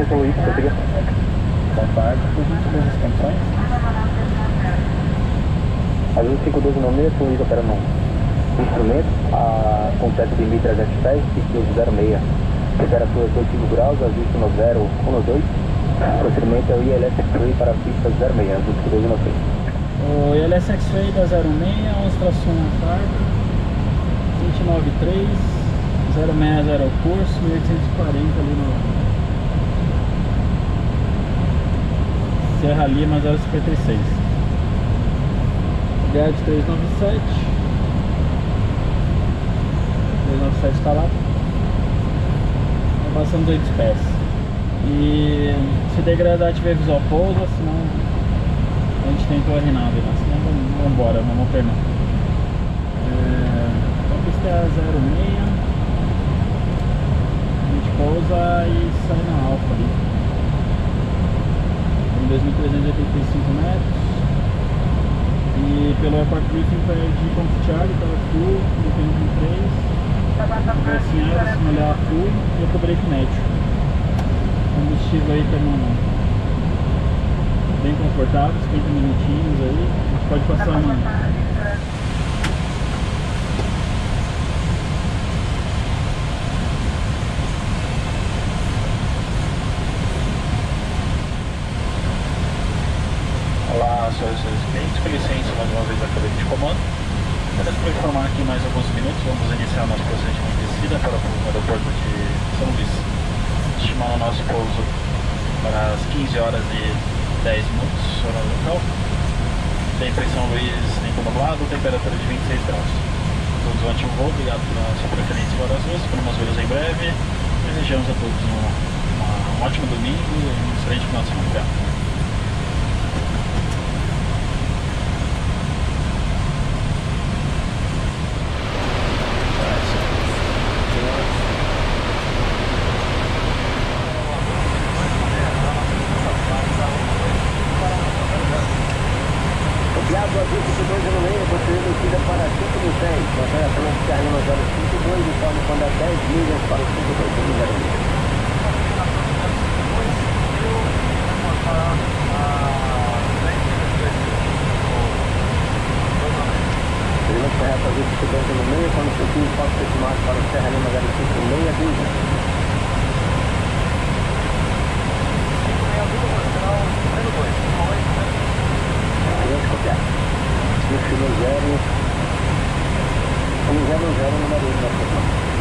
evoluir, prossiga. Contato, por gentileza, as condições. Azul 51296, fluido opera no instrumento, com teto de 1.300 pés, pistão 06. Temperatura 25 graus, ajuste no 012. Procedimento é o ILS X-Ray para a pista 06, Azul 51296. O ILS X-Ray da 06, 11 tração carga, 293, 060 curso, 1840 ali no Serra Lima 056. GAD 397. 397 está lá. Tá passando 200 pés. E se degradar tiver visual pousa, senão a gente tem torre nave, né? Senão vamos embora, vamos alternar. A pista é 06. A gente pousa e sai na alfa ali. Em 2.385 metros. E pelo airport briefing de Confutiari, estava full, no PN3. Assim, aero, simular full e eu cobrei com médio. Combustível aí estamos bem confortável, 50 minutinhos aí. A gente pode passar no... Olá, senhoras e senhores clientes, com licença mais uma vez a cabine de comando. Apenas para informar aqui mais alguns minutos, vamos iniciar nosso procedimento de descida para o aeroporto de São Luís. Estimando o nosso pouso para as 15 horas e 10 minutos, horário local. Tempo em São Luís, tempo nublado, temperatura de 26 graus. Todos um ótimo voo, obrigado pela sua preferência e horas vezes, esperamos vê-los em breve. Desejamos a todos um ótimo domingo e um excelente final de semana. Thiago Azul 51296, você emitida para 5.10, mantenha a frente de Carlina 052, informe quando a 10 milhas para o 5.2. Experimento correto Azul 51296, quando o sentido pode ser tomado para o Serra Lima 056, destino 0 número 1 da sessão.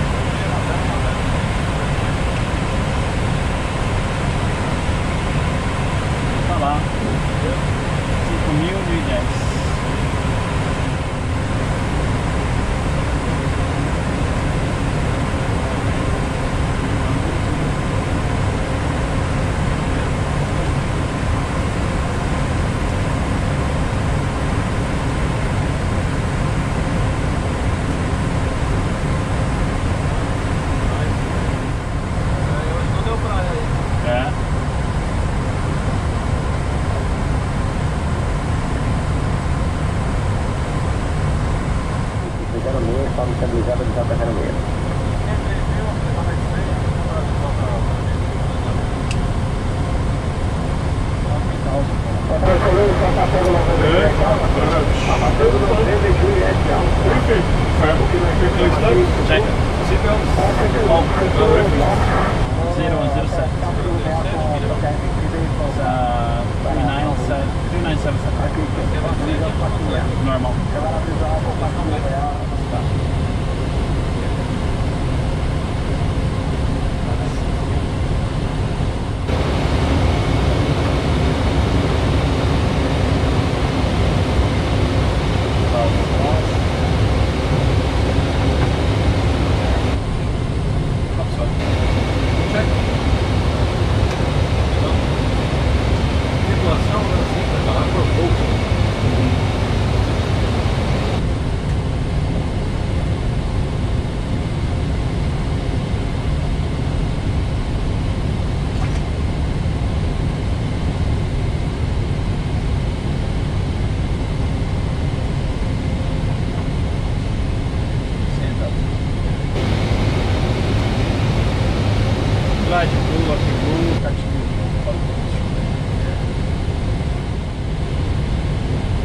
Tá lá, 5.010. Forma estabilizada de Delta 06. Check. Seatbelt. 007. 3977. Normal.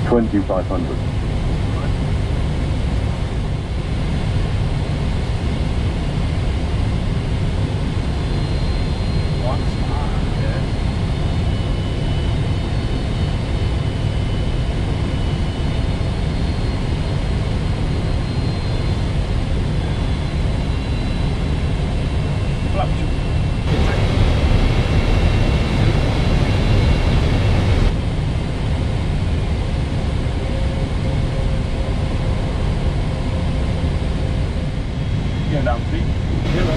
2500. Down 3, 0,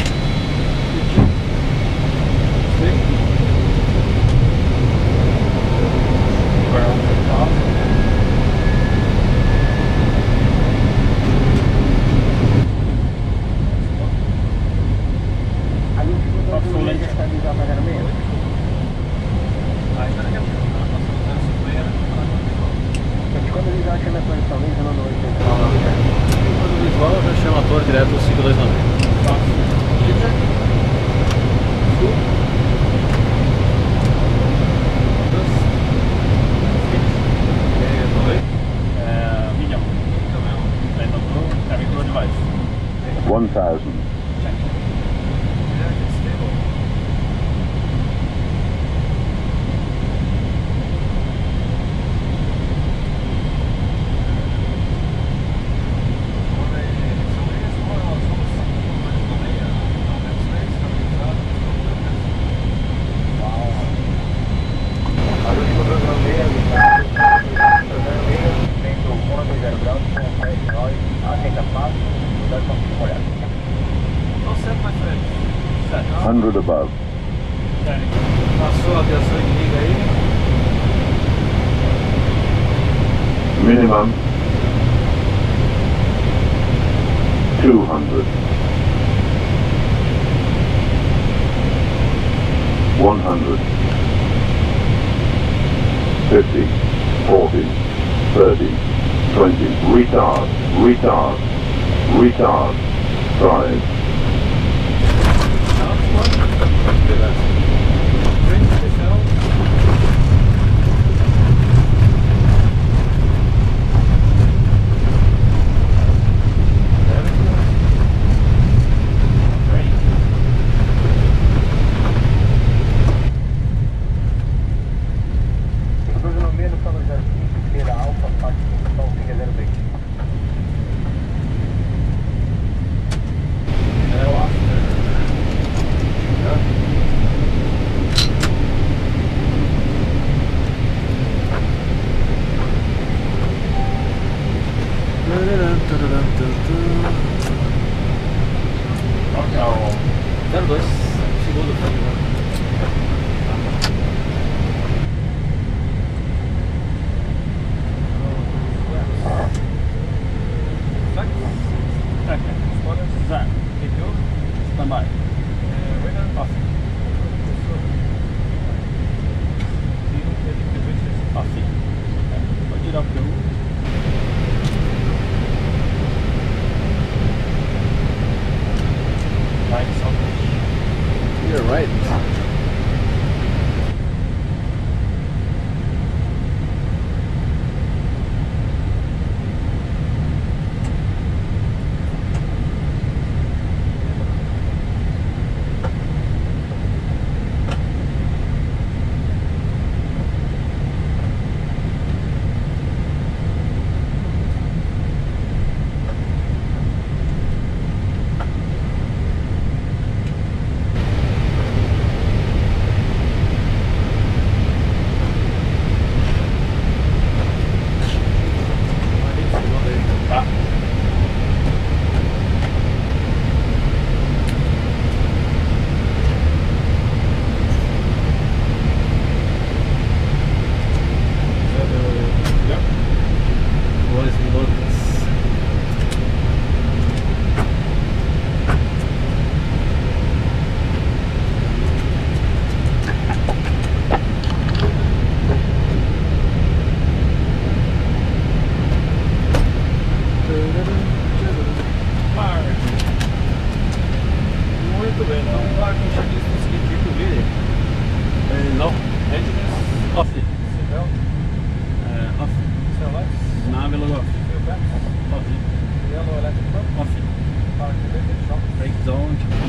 1000. Above. Passou a aviação inimiga aí. Minimum 200. 100. 50. 40. 30. 20. Retard. Retard. Retard. Drive. You're right. Off. Below off. Off. Off. Break zone.